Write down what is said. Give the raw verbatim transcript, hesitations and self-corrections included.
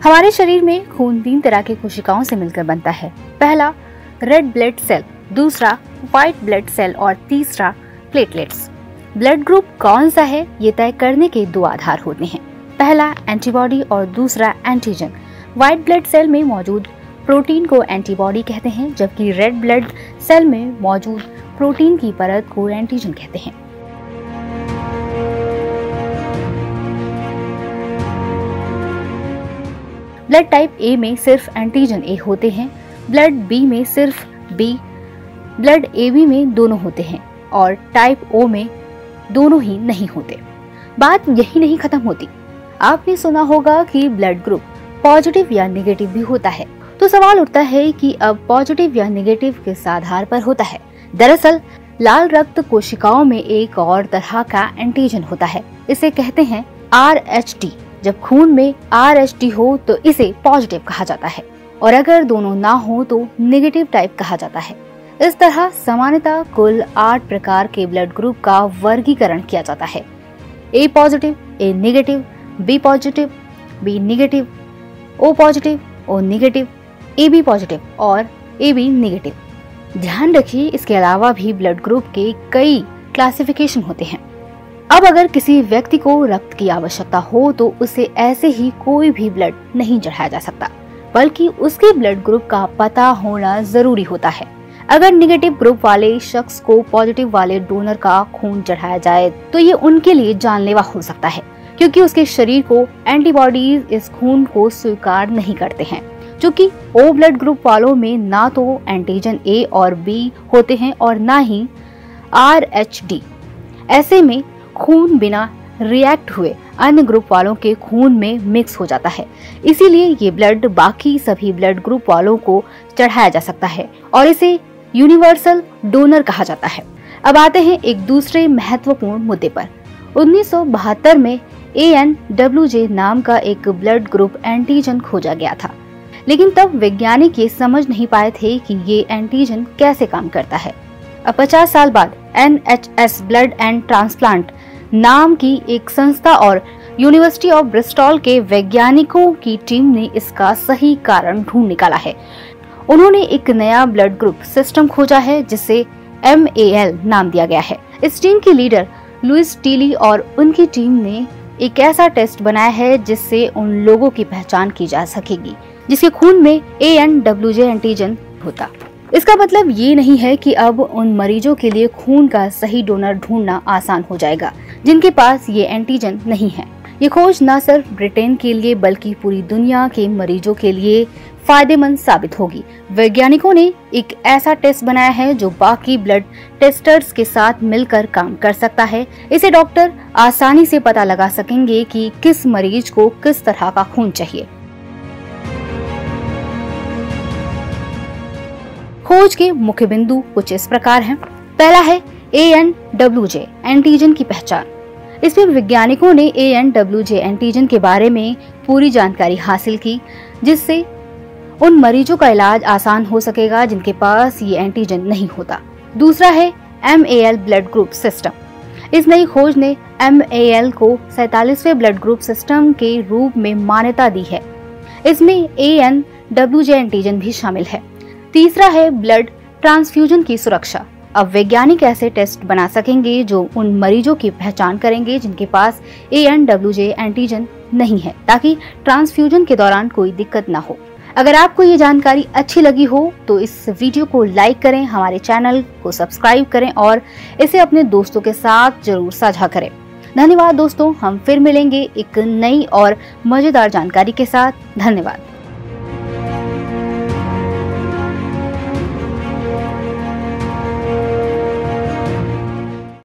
हमारे शरीर में खून तीन तरह की कोशिकाओं से मिलकर बनता है। पहला रेड ब्लड सेल, दूसरा व्हाइट ब्लड सेल और तीसरा प्लेटलेट्स। ब्लड ग्रुप कौन सा है ये तय करने के दो आधार होते हैं, पहला एंटीबॉडी और दूसरा एंटीजन। व्हाइट ब्लड सेल में मौजूद प्रोटीन को एंटीबॉडी कहते हैं, जबकि रेड ब्लड सेल में मौजूद प्रोटीन की परत को एंटीजन कहते हैं। ब्लड टाइप ए में सिर्फ एंटीजन ए होते हैं, ब्लड बी में सिर्फ बी, ब्लड ए बी में दोनों होते हैं और टाइप ओ में दोनों ही नहीं होते। बात यही नहीं खत्म होती। आपने सुना होगा कि ब्लड ग्रुप पॉजिटिव या नेगेटिव भी होता है। तो सवाल उठता है कि अब पॉजिटिव या नेगेटिव किस आधार पर होता है। दरअसल लाल रक्त कोशिकाओं में एक और तरह का एंटीजन होता है, इसे कहते हैं आर एच डी। जब खून में आर एच डी हो तो इसे पॉजिटिव कहा जाता है और अगर दोनों ना हो तो नेगेटिव टाइप कहा जाता है। इस तरह सामान्यतः कुल आठ प्रकार के ब्लड ग्रुप का वर्गीकरण किया जाता है। A positive, A negative, B positive, B negative, O positive, O negative, A B positive और ए बी नेगेटिव। ध्यान रखिए, इसके अलावा भी ब्लड ग्रुप के कई क्लासिफिकेशन होते हैं। अब अगर किसी व्यक्ति को रक्त की आवश्यकता हो तो उसे ऐसे ही कोई भी ब्लड नहीं चढ़ाया जा सकता, बल्कि उसके ब्लड ग्रुप का पता होना जरूरी होता है। अगर नेगेटिव ग्रुप वाले शख्स को पॉजिटिव वाले डोनर का खून चढ़ाया जाए तो ये उनके लिए जानलेवा हो सकता है, क्योंकि उसके शरीर को एंटीबॉडीज इस खून को स्वीकार नहीं करते हैं। क्योंकि ओ ब्लड ग्रुप वालों में ना तो एंटीजन ए और बी होते हैं और ना ही आर एच डी। ऐसे में खून बिना रिएक्ट हुए अन्य ग्रुप वालों के खून में मिक्स हो जाता है। इसीलिए ये ब्लड बाकी सभी ब्लड ग्रुप वालों को चढ़ाया जा सकता है और इसे यूनिवर्सल डोनर कहा जाता है। अब आते हैं एक दूसरे महत्वपूर्ण मुद्दे पर। उन्नीस सौ बहत्तर में ए एन डब्ल्यू जे नाम का एक ब्लड ग्रुप एंटीजन खोजा गया था, लेकिन तब वैज्ञानिक ये समझ नहीं पाए थे कि ये एंटीजन कैसे काम करता है। अब पचास साल बाद N H S blood and transplant नाम की एक संस्था और यूनिवर्सिटी ऑफ ब्रिस्टल के वैज्ञानिकों की टीम ने इसका सही कारण ढूंढ निकाला है। उन्होंने एक नया ब्लड ग्रुप सिस्टम खोजा है जिसे एम ए एल नाम दिया गया है। इस टीम की लीडर लुइस टीली और उनकी टीम ने एक ऐसा टेस्ट बनाया है जिससे उन लोगों की पहचान की जा सकेगी जिसके खून में A N W J antigen होता। इसका मतलब ये नहीं है कि अब उन मरीजों के लिए खून का सही डोनर ढूंढना आसान हो जाएगा जिनके पास ये एंटीजन नहीं है। ये खोज न सिर्फ ब्रिटेन के लिए बल्कि पूरी दुनिया के मरीजों के लिए फायदेमंद साबित होगी। वैज्ञानिकों ने एक ऐसा टेस्ट बनाया है जो बाकी ब्लड टेस्टर्स के साथ मिलकर काम कर सकता है। इसे डॉक्टर आसानी से पता लगा सकेंगे कि किस मरीज को किस तरह का खून चाहिए। खोज के मुख्य बिंदु कुछ इस प्रकार हैं। पहला है A N W J antigen की पहचान। इसमें वैज्ञानिकों ने A N W J antigen के बारे में पूरी जानकारी हासिल की जिससे उन मरीजों का इलाज आसान हो सकेगा जिनके पास ये एंटीजन नहीं होता। दूसरा है M A L blood group system. इस नई खोज ने एम ए एल को सैतालीसवें ब्लड ग्रुप सिस्टम के रूप में मान्यता दी है। इसमें A N W J antigen भी शामिल है। तीसरा है ब्लड ट्रांसफ्यूजन की सुरक्षा। अब वैज्ञानिक ऐसे टेस्ट बना सकेंगे जो उन मरीजों की पहचान करेंगे जिनके पास A N W J antigen नहीं है, ताकि ट्रांसफ्यूजन के दौरान कोई दिक्कत ना हो। अगर आपको ये जानकारी अच्छी लगी हो तो इस वीडियो को लाइक करें, हमारे चैनल को सब्सक्राइब करें और इसे अपने दोस्तों के साथ जरूर साझा करें। धन्यवाद दोस्तों, हम फिर मिलेंगे एक नई और मजेदार जानकारी के साथ। धन्यवाद।